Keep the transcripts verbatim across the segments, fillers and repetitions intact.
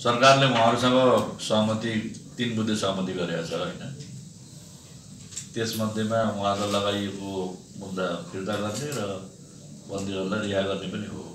सरकारले उहाँहरूसँग सहमति तीन बुद्धे सहमति गरेको छ हैन। त्यसमध्येमा उहाँलाई लगाइएको मुद्दा फिर्ता गर्ने र बन्दीहरूलाई रिहा गर्ने पनि हो।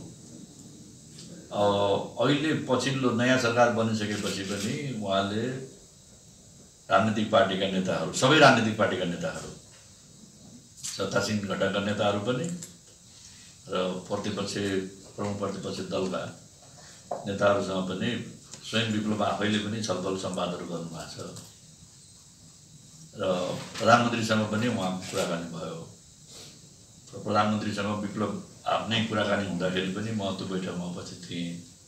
अहिले पछिल्लो नयाँ सरकार बनिसकेपछि पनि उहाँले राजनीतिक पार्टीका नेताहरू, सबै राजनीतिक पार्टीका नेताहरू, सत्तासीन घटकका नेताहरू पनि र प्रतिपक्ष प्रमुख प्रतिपक्ष दलका नेताहरूसँग पनि स्वयं विप्लव आफैले पनि छलफल संवादहरू गर्नुभएको छ र प्रधानमन्त्रीसँग पनि उहाँको कुराकानी भयो र प्रधानमन्त्रीसँग विप्लव आफ्नै कुराकानी हुँदाखेरि पनि म त्यो बैठकमा उपस्थित थिएँ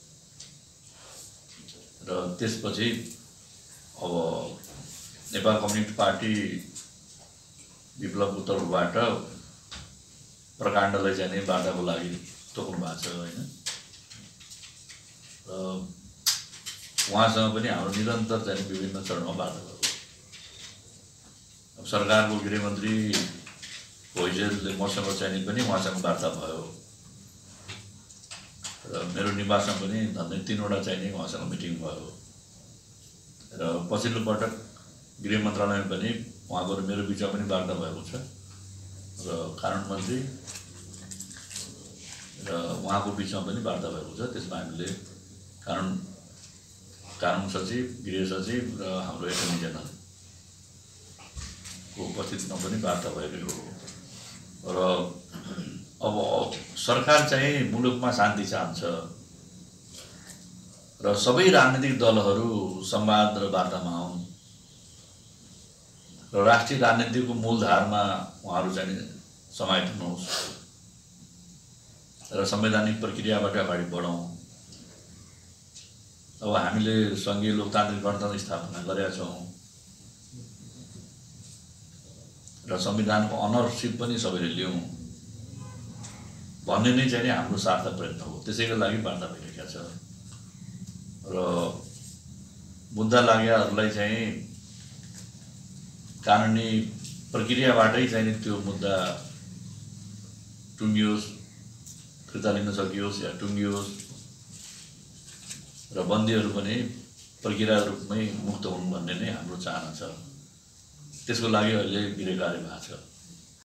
र त्यसपछि अब नेपाल कम्युनिस्ट पार्टी विप्लवको तर्फबाट प्रकाण्डलाई चाहिँ बाटाको लागि तोक्नु भएको छ हैन। र उहाँसँग पनि हाम्रो निरन्तर चाहिँ विभिन्न चरणमा वार्ता भयो। अब सरकारको गृहमन्त्री भोइजेलले मसँग चाहिँ पनि उहाँसँग वार्ता भयो र मेरो निवासमा पनि झन्डै तीनवटा चाहिँ उहाँसँग मिटिङ भयो र पछिल्लो पटक गृह मन्त्रालयमा पनि उहाँको र मेरो बिचमा पनि वार्ता भएको छ र कानुन मन्त्री र उहाँको बिचमा पनि वार्ता भएको छ। त्यसमा हामीले कानुन कानुन सचिव, गृह सचिव र हाम्रो एटर्नी जेनरलको उपस्थितिमा पनि वार्ता भएकै हो र अब सरकार चाहिँ मुलुकमा शान्ति चाहन्छ र सबै राजनीतिक दलहरू संवाद र वार्तामा आउन् र राष्ट्रिय राजनीतिको मूलधारमा उहाँहरू चाहिँ समाहित हुनुहोस् र संवैधानिक प्रक्रियाबाट अगाडि बढौँ। अब हामीले सङ्घीय लोकतान्त्रिक गणतन्त्र स्थापना गरेका छौँ र संविधानको अनरसिप पनि सबैले लियौँ भन्ने नै चाहिँ हाम्रो सार्थक प्रयत्न हो। त्यसैको लागि वार्ता भइरहेको छ र मुद्दा लागेहरूलाई चाहिँ कानुनी प्रक्रियाबाटै चाहिँ त्यो मुद्दा टुङ्गियोस्, फिर्ता लिन सकियोस् या टुङ्गियोस् र बन्दीहरू पनि प्रक्रिया रूपमै मुक्त हुन् भन्ने नै हाम्रो चाहना छ। त्यसको लागि अहिले गृह कार्य भएको छ।